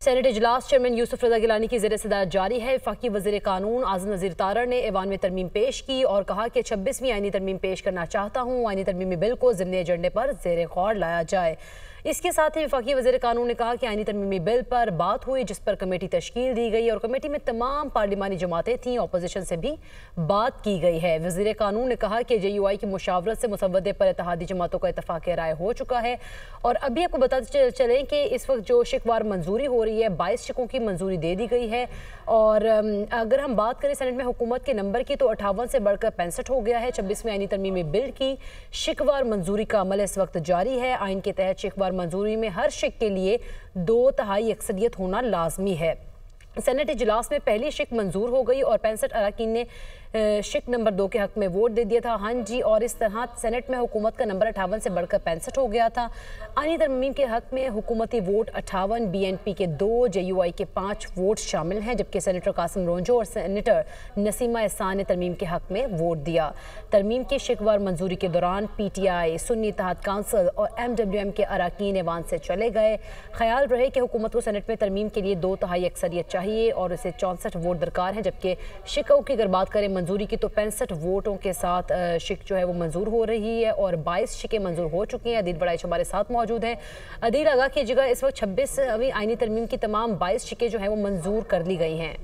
Saint اجلاس chairman یوسف رضا گیلانی کی زیر صدارت جاری ہے۔ وفاقی وزیر قانون اعظم نذیر تارڑ نے ایوان میں ترمیم پیش کی اور کہا کہ 26ویں آئینی ترمیم پیش کرنا چاہتا ہوں۔ آئینی ترمیمی بل کو ضمنی ایجنڈے پر زیر غور لایا جائے۔ اس کے ساتھ ہی وفاقی وزیر قانون نے کہا کہ آئینی ترمیمی بل پر بات ہوئی جس پر کمیٹی تشکیل دی گئی اور کمیٹی میں تمام پارلیمانی جماعتیں تھیں، اپوزیشن سے بھی بات کی گئی ہے۔ وزیر قانون نے کہا کہ جے یو آئی کی مشاورت سے مسودے پر اتحادی جماعتوں کا اتفاق رائے ہو چکا ہے اور ابھی آپ کو بتاتے چلیں کہ اس وقت جو شکوار منظوری ہو رہی ہے 22 شکوں کی منظوری دے دی گئی ہے اور اگر ہم بات کریں سینٹ میں حکومت کے نمبر کی تو 58 سے بڑھ کر 65 ہو گیا ہے۔ 26ویں آئینی ترمیمی بل کی شکوار منظوری کا عمل اس وقت جاری ہے۔ آئین کے تحت شکوار منظوری میں ہر شک کے لیے 2/3 اکثریت ہونا لازمی ہے۔ سینٹ اجلاس میں پہلی شک منظور ہو گئی اور 65 اراکین نے شک نمبر 2 کے حق میں ووٹ دے دیا تھا ہاں جی، اور اس طرح سینٹ میں حکومت کا نمبر 58 سے بڑھ کر 65 ہو گیا تھا۔ آئینی ترمیم کے حق میں حکومتی ووٹ 58، بی این پی کے 2، جے یو آئی کے 5 ووٹ شامل ہیں، جبکہ سینیٹر قاسم رونجو اور سینیٹر نسیمہ احسان نے ترمیم کے حق میں ووٹ دیا۔ ترمیم کی شکوار منظوری کے دوران پی ٹی آئی، سنی اتحاد کونسل اور ایم ڈبلیو ایم کے اراکین ایوان سے چلے گئے۔ خیال رہے کہ حکومت کو سینٹ میں ترمیم کے لیے 2/3 اکثریت چاہیے اور اسے 64 ووٹ درکار ہیں، جبکہ شکوں کی اگر بات کریں منظوری کی تو 65 ووٹوں کے ساتھ شک جو ہے وہ منظور ہو رہی ہے اور 22 شکیں منظور ہو چکی ہیں۔ عدیل بڑائش ہمارے ساتھ موجود ہیں۔ عدیل، آگاہ کیجیے گا، اس وقت 26ویں آئینی ترمیم کی تمام 22 شکیں جو ہیں وہ منظور کر لی گئی ہیں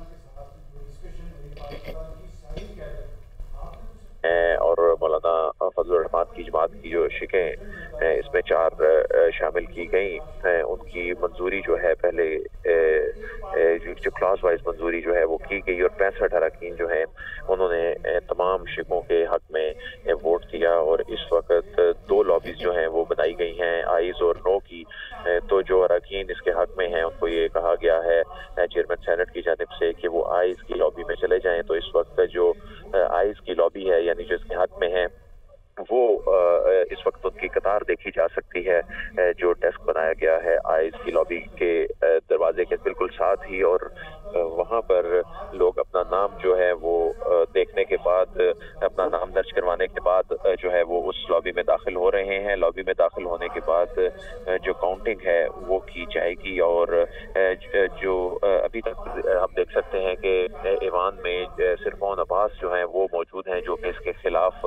اور مولانا فضل الرحمان کی جماعت کی جو شکیں اس میں 4 شامل کی گئیں، ان کی منظوری جو ہے پہلے جو کلاس وائز منظوری جو ہے وہ کی گئی اور 65 اراکین جو ہیں انہوں نے تمام شکوں کے حق میں ووٹ دیا اور اس وقت 2 لابیز جو ہیں وہ بنائی گئی ہیں، آئیز اور نو کی۔ تو جو اراکین اس کے حق میں ہیں ان کو یہ کہا گیا ہے چیئرمین سینٹ کی جانب سے کہ وہ آئیز کی لابی میں چلے جائیں۔ تو اس وقت جو آئیز کی لابی ہے یعنی جو اس کے حق میں ہیں وہ اس وقت ان کی قطار دیکھی جا سکتی ہے، جو ڈیسک بنایا گیا ہے آئیز کی لابی کے دروازے کے بالکل ساتھ ہی، اور وہاں پر لوگ اپنا نام جو ہے وہ دیکھنے کے بعد، اپنا نام درج کروانے کے بعد جو ہے وہ اس لابی میں داخل ہو رہے ہیں۔ لابی میں داخل ہونے کے بعد جو کاؤنٹنگ ہے وہ کی جائے گی اور جو ابھی تک ہم دیکھ سکتے ہیں کہ ایوان میں صرف عباس جو ہیں وہ موجود ہیں جو کہ اس کے خلاف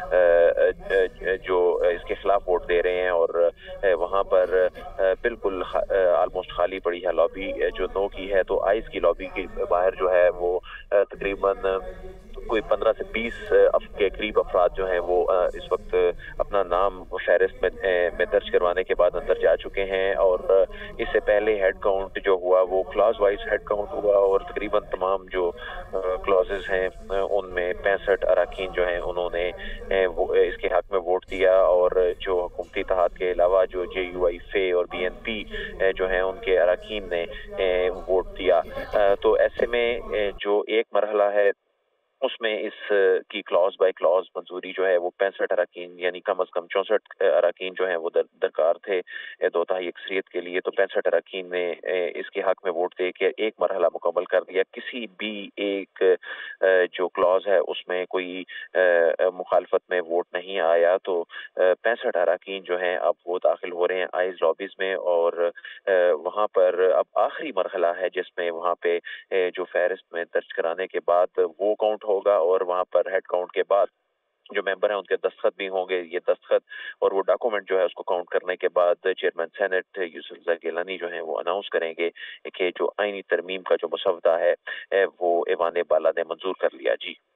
ووٹ دے رہے ہیں اور وہاں پر بالکل آلموسٹ خالی پڑی ہے لابی جو نو کی ہے۔ تو آئیز کی لابی کے باہر جو ہے وہ تقریباً کوئی 15 سے 20 کے قریب افراد جو ہیں وہ اس وقت اپنا نام فہرست میں درج کروانے کے بعد اندر جا چکے ہیں، اور اس سے پہلے ہیڈ کاؤنٹ جو ہوا وہ کلاس وائز ہیڈ کاؤنٹ ہوا اور تقریباً تمام جو کلازز ہیں ان میں 65 اراکین جو ہیں انہوں نے اس کے حق میں ووٹ دیا اور جو حکومتی اتحاد کے علاوہ جو جے یو آئی، فے اور بی این پی جو ہیں ان کے اراکین نے ووٹ دیا۔ تو ایسے میں جو ایک مرحلہ ہے اس میں اس کی کلاس بائی کلاس منظوری جو ہے وہ 65 اراکین یعنی کم از کم 64 اراکین جو ہیں وہ درکار تھے 2/3 اکثریت کے لیے، تو 65 اراکین نے اس کے حق میں ووٹ دے کے ایک مرحلہ مکمل کر دیا۔ کسی بھی ایک جو کلاس ہے اس میں کوئی مخالفت میں ووٹ نہیں آیا، تو 65 اراکین جو ہیں اب وہ داخل ہو رہے ہیں آئیز لابیز میں اور وہاں پر اب آخری مرحلہ ہے جس میں وہاں پہ جو فہرست میں درج کرانے کے بعد وہ کاؤنٹ ہوگا اور وہاں پر ہیڈ کاؤنٹ کے بعد جو ممبر ہیں ان کے دستخط بھی ہوں گے۔ یہ دستخط اور وہ ڈاکومنٹ جو ہے اس کو کاؤنٹ کرنے کے بعد چیئرمین سینٹ یوسف رضا گیلانی جو ہیں وہ اناؤنس کریں گے کہ جو آئینی ترمیم کا جو مسودہ ہے وہ ایوان بالا نے منظور کر لیا۔ جی